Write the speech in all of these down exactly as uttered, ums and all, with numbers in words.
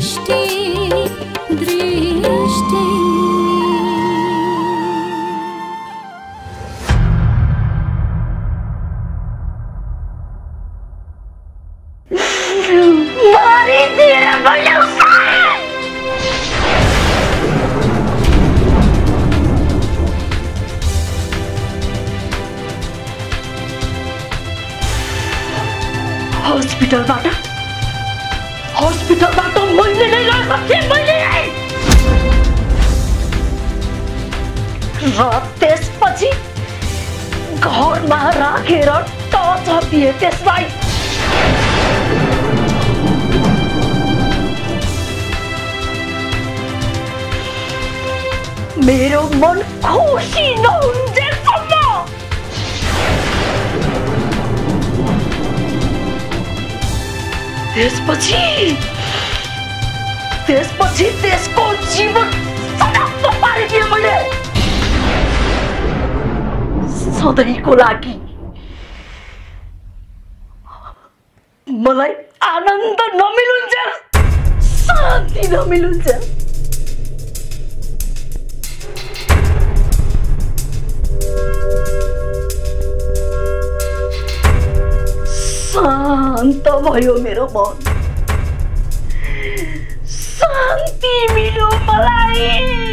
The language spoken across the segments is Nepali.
दृष्टि दृष्टि हस्पिटलबाट हस्पिटलबाट मैले नै लड्थे मैले र त्यसपछि घरमा राखेर टर्चर दिए त्यसलाई। मेरो मन खुसी नहुन्जेलसम्म त्यसपछि त्यसपछि त्यसको जीवन समाप्त पारिदिए मैले सधैँको लागि। मलाई आनन्द नमिलुन्जेल शान्ति नमिलुन्जेल शान्त भयो मेरो मन, शान्ति मिल्यो मलाई।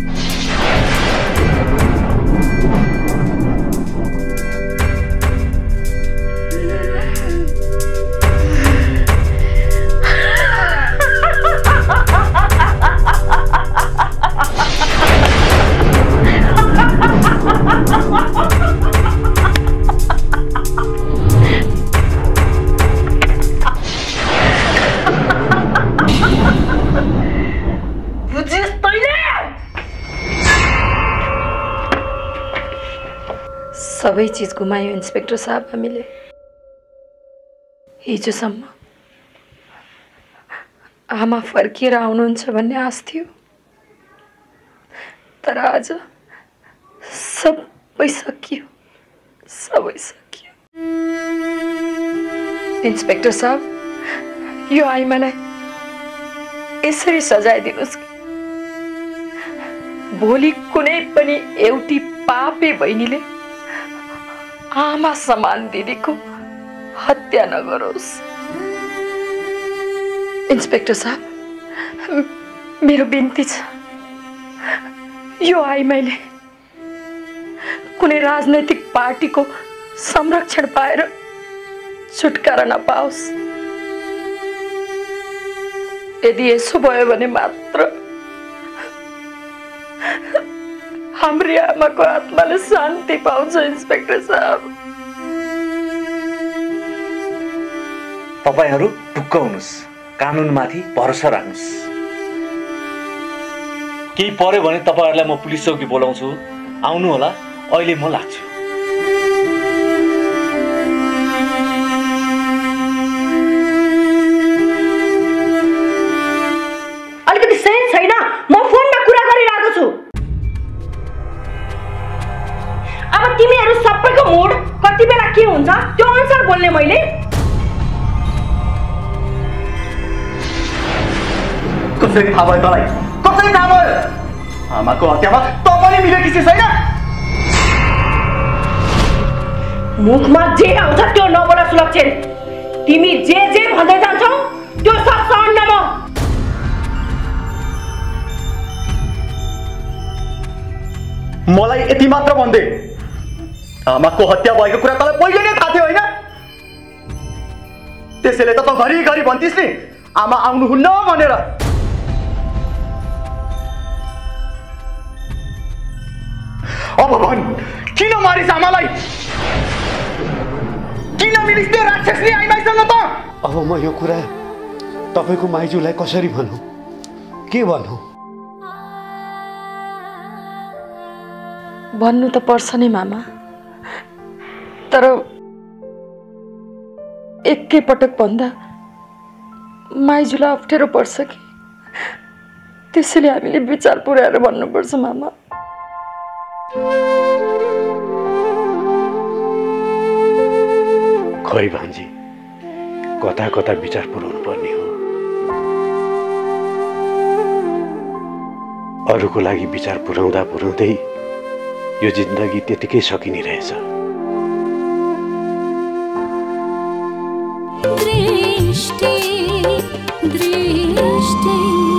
सबै चीज गुमायो इन्स्पेक्टर साहब हामीले। हिजोसम्म आमा फर्किएर आउनुहुन्छ भन्ने आश थियो, तर आज सबै सकियो, सबै सकियो। इन्स्पेक्टर साहब, यो आइमालाई यसरी सजाय दिनुस् कि भोलि कुनै पनि एउटी पापी बहिनीले आमा समान दिदीको हत्या नगरोस्। इन्स्पेक्टर साहब, मेरो बिन्ती छ, यो आइमाईले कुनै राजनैतिक पार्टीको संरक्षण पाएर छुटकारा नपाओस्। यदि यसो भयो भने मात्र हाम्री आमाको आत्माले शान्ति पाउँछ। इन्स्पेक्टर साहब, तपाईहरु ढुक्क हुनुस्, कानुनमाथि भरोसा राख्नुस्। केही पर्यो भने तपाईहरुलाई म पुलिस चौकी बोलाउँछु, आउनु होला। अहिले म लाग्छु। अलिकति सेन्स छैन, म फोनमा कुरा गरिरहेको छु। अब तिमीहरु सबैको मुड कति बेला के हुन्छ त्यो अनुसार बोल्ने मैले। कसरी थाहा भयो तँलाई? कसरी थाहा भयो? आमाको हत्यामा तँ पनि मिलेकी छस् हैन? मुखमा जे आउँछ त्यो नबोल सुलक्षण। तिमी जे जे भन्दै जान्छौ त्यो सब सहन्न म। मलाई यति मात्र भन्दे, आमाको हत्या भएको कुरा तँलाई पहिले नै थाहा थियो हैन? त्यसैले त तँ घरिघरि भन्थिस् नि आमा आउनुहुन्न भनेर। अब भन्, किन मारिस् आमालाई? किन मिलिस् त्यो राक्षसले आइमाईसँग त? अब म यो कुरा तपाईको माइजूलाई कसरी भनौं, के भनौं? भन्नु त पर्छ नि मामा, तर एकै पटक भन्दा माइजूलाई अप्ठ्यारो पर्छ कि, त्यसैले हामीले विचार पुर्याएर भन्नुपर्छ मामा। खै भान्जी, कता कता विचार पुर्याउनु पर्ने हो। अरूको लागि विचार पुर्याउँदा पुर्याउँदै यो जिन्दगी त्यतिकै सकिने रहेछ। दृष्टि दृष्टि